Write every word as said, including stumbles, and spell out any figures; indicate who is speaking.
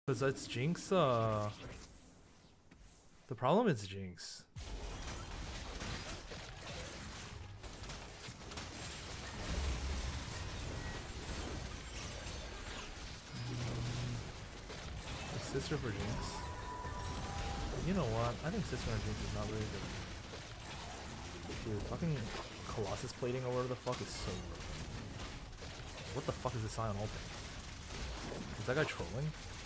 Speaker 1: Cause it's Jinx, uh... The problem is Jinx. Mm, Sister for Jinx. You know what? I think Sister and Jinx is not really good. Dude, fucking Colossus plating or whatever the fuck is so broken. What the fuck is this Sion ulting? Is that guy trolling?